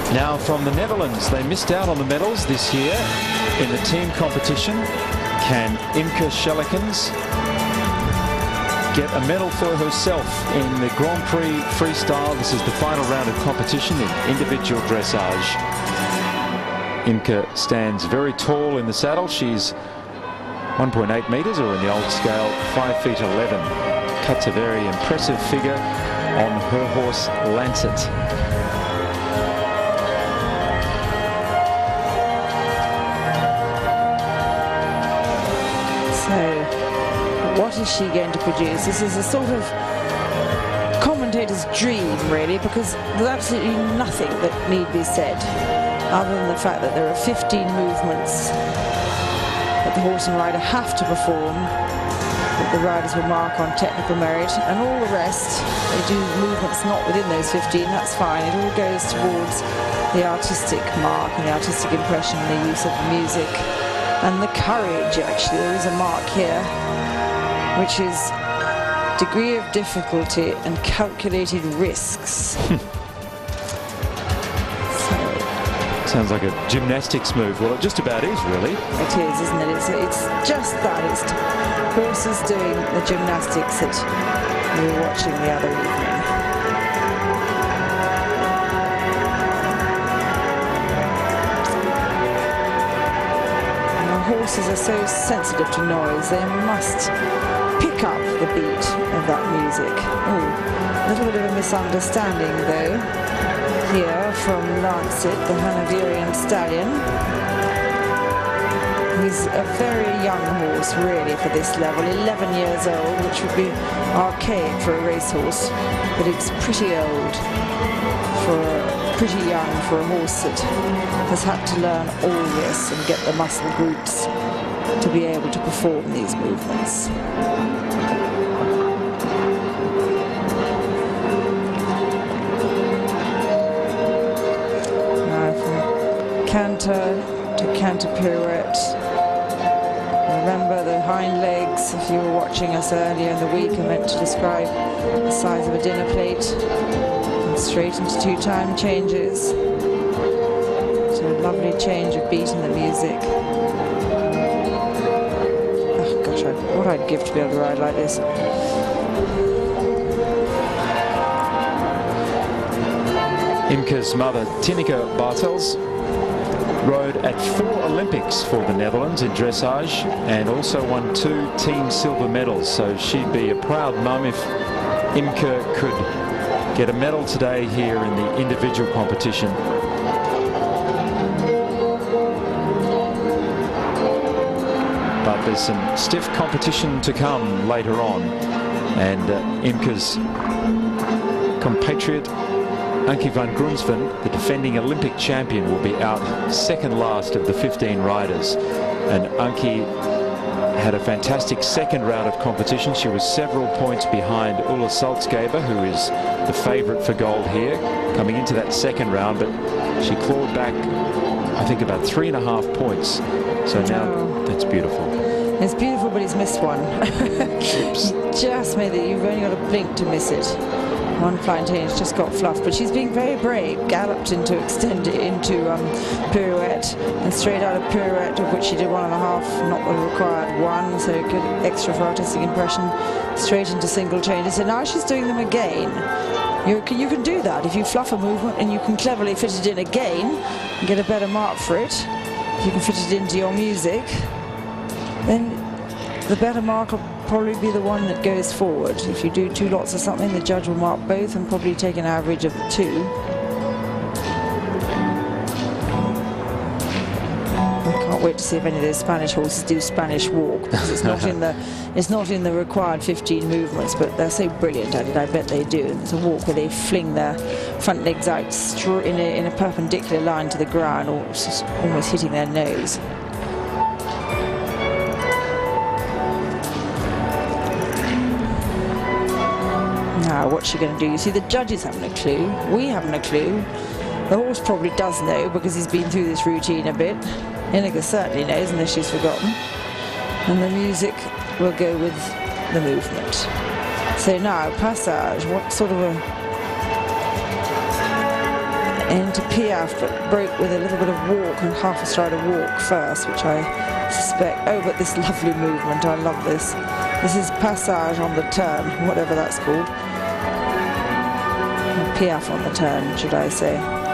Now from the Netherlands, they missed out on the medals this year in the team competition. Can Imke Schellekens get a medal for herself in the Grand Prix Freestyle? This is the final round of competition in individual dressage. Imke stands very tall in the saddle. She's 1.8 meters, or in the old scale, 5 feet 11. Cuts a very impressive figure on her horse Lancet. So, what is she going to produce? This is a sort of commentator's dream, really, because there's absolutely nothing that need be said, other than the fact that there are 15 movements that the horse and rider have to perform, that the riders will mark on technical merit, and all the rest, they do movements not within those 15, that's fine. It all goes towards the artistic mark and the artistic impression and the use of the music. And the courage, actually, there is a mark here, which is degree of difficulty and calculated risks. Sounds like a gymnastics move. Well, it just about is, really. It is, isn't it? It's just that. It's horses doing the gymnastics that we were watching the other evening. Horses are so sensitive to noise, they must pick up the beat of that music. Oh, a little bit of a misunderstanding though here from Lancet, the Hanoverian stallion. He's a very young horse really for this level, 11 years old, which would be archaic for a racehorse, but it's pretty old pretty young for a horse that has had to learn all this and get the muscle groups to be able to perform these movements. Now from canter to canter pirouette. Remember the hind legs, if you were watching us earlier in the week, are meant to describe the size of a dinner plate. Straight into two-time changes. So a lovely change of beat in the music. Oh gosh, what I'd give to be able to ride like this. Imke's mother, Tineke Bartels, rode at 4 Olympics for the Netherlands in dressage and also won 2 team silver medals. So she'd be a proud mum if Imke could get a medal today here in the individual competition. But there's some stiff competition to come later on, and Imke's compatriot Ankie van Grunsven, the defending Olympic champion, will be out second last of the 15 riders, and Ankie had a fantastic second round of competition. She was several points behind Ulla Salzgeber, who is the favourite for gold here, coming into that second round, but she clawed back, I think, about 3.5 points. So now that's beautiful. It's beautiful, but he's missed one. Just made it. You've only got a blink to miss it. One flying change just got fluffed, but she's being very brave. Galloped into pirouette, and straight out of pirouette, of which she did 1.5, not the required 1, so good extra for artistic impression. Straight into single changes. So now she's doing them again. You can do that if you fluff a movement and you can cleverly fit it in again and get a better mark for it. If you can fit it into your music, then the better mark will probably be the one that goes forward. If you do 2 lots of something, the judge will mark both and probably take an average of the 2. I can't wait to see if any of those Spanish horses do Spanish walk, because it's not in the required 15 movements, but they're so brilliant at it, I bet they do. It's a walk where they fling their front legs out in a perpendicular line to the ground, or almost hitting their nose. Now, what's she going to do? You see, the judges haven't a clue. We haven't a clue. The horse probably does know, because he's been through this routine a bit. Ineke certainly knows, unless she's forgotten. And the music will go with the movement. So now, passage. What sort of into Piaffe, but broke with a little bit of walk and half a stride of walk first, which I suspect. Oh, but this lovely movement, I love this. This is passage on the turn, whatever that's called. Piaffe on the turn, should I say.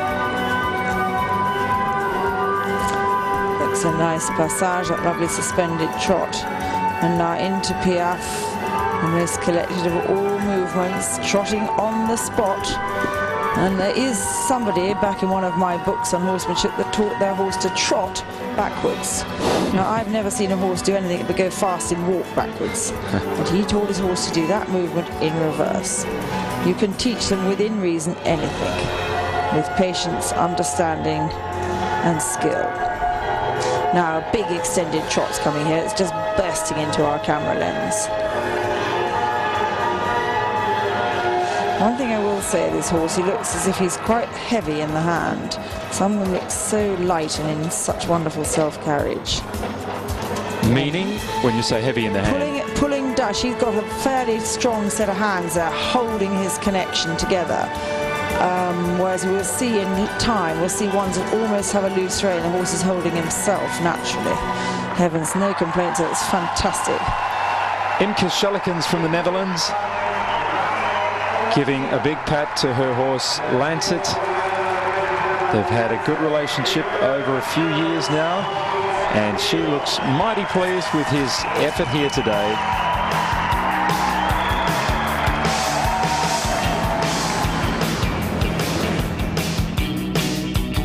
Looks a nice passage, that lovely suspended trot. And now into Piaffe, the most collected of all movements, trotting on the spot. And there is somebody back in one of my books on horsemanship that taught their horse to trot backwards. Now, I've never seen a horse do anything but go fast and walk backwards. But he taught his horse to do that movement in reverse. You can teach them within reason anything, with patience, understanding, and skill. Now, big extended trots coming here. It's just bursting into our camera lens. One thing I will say of this horse, he looks as if he's quite heavy in the hand. Some of them look so light and in such wonderful self-carriage. Meaning, when you say heavy in the hand? Pulling dash, he's got a fairly strong set of hands there, holding his connection together. Whereas we'll see in time, we'll see ones that almost have a loose rein. The horse is holding himself naturally. Heavens, no complaints, it's fantastic. Imke Schellekens from the Netherlands, giving a big pat to her horse Lancet. They've had a good relationship over a few years now, and she looks mighty pleased with his effort here today.